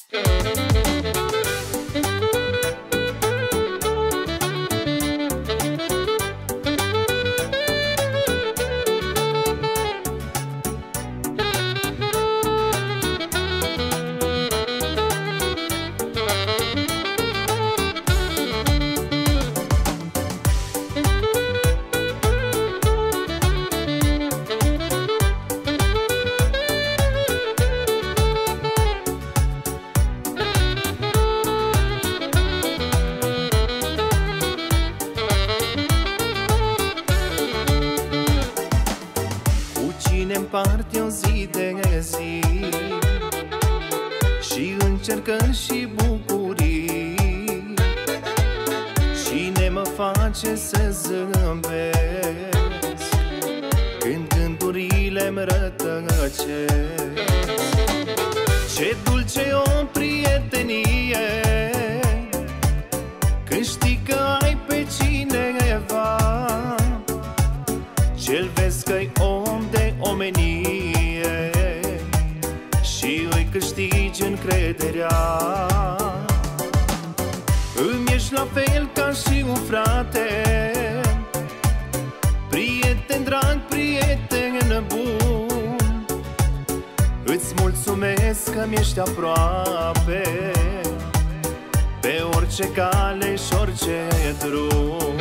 Împarte o zi de zi și încercări și bucurii, cine mă face să zâmbesc când gândurile-mi rătăcesc. Ce dulce e o prietenie când știi că ai pe cineva, ce-l vezi că-i om de omenie și îi câștigi încrederea. Îmi ești la fel ca și un frate, prieten drag, prieten bun. Îți mulțumesc că mi-ești aproape pe orice cale și orice drum.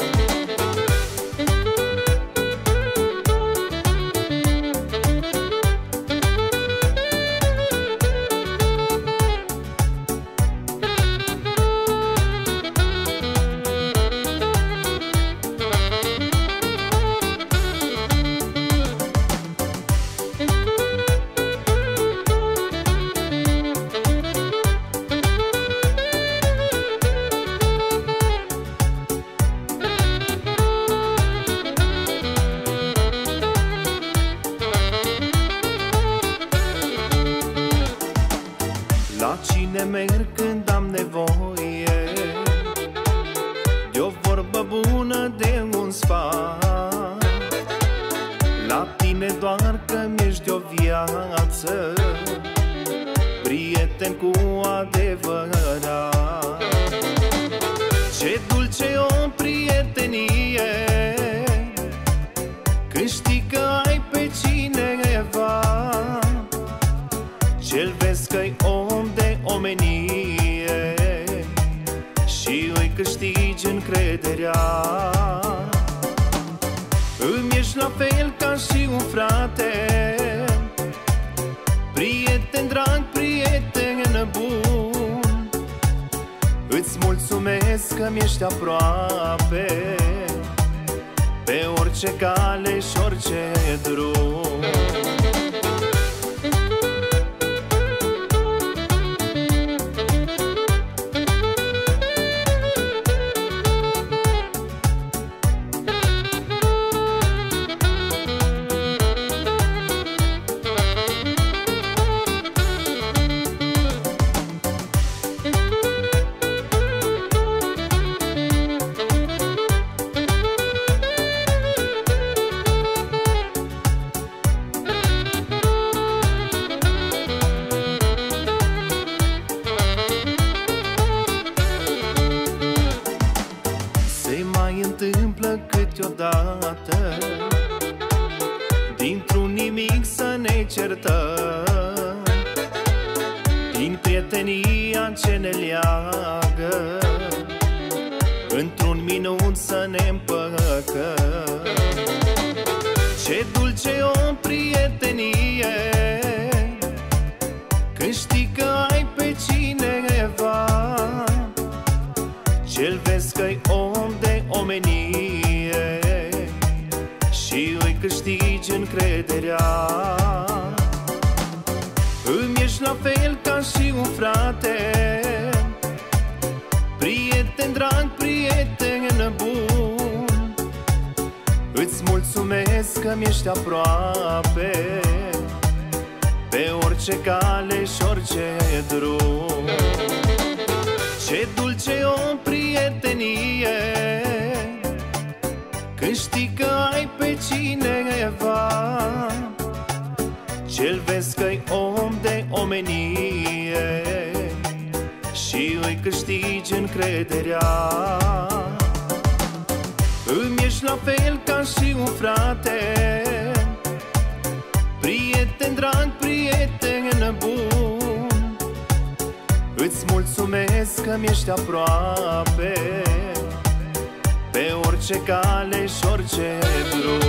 La cine merg când am nevoie de o vorbă bună, de un sfat? La tine doar că mi-ești o viață, prieten cu adevărat. Ce dulce e o prietenie când știi că ai pe cineva, ce-l vezi că-i om de omenie și îi câștigi încrederea. Îmi ești la fel ca și un frate, prieten drag, prieten bun. Îți mulțumesc că mi-ești aproape pe orice cale și orice drum. Se mai întâmplă câteodată dintr-un nimic să ne certăm, din prietenia ce ne leagă, într-un minut să ne împăcăm. Ce dulce e o prietenie când știi că ai pe cineva, ce-l vezi că-i om de omenie și îi câștigi încrederea. Îmi ești la fel ca și un frate, prieten drag, prieten bun. Îți mulțumesc că mi-ești aproape pe orice cale și orice drum. Ce dulce e o prietenie când știi că ai pe cineva, ce-l vezi că-i om de omenie și îi câștigi încrederea. Îmi ești la fel ca și un frate, prieten drag, prieten bun. Îți mulțumesc că mi-ești aproape, pe orice cale și orice drum.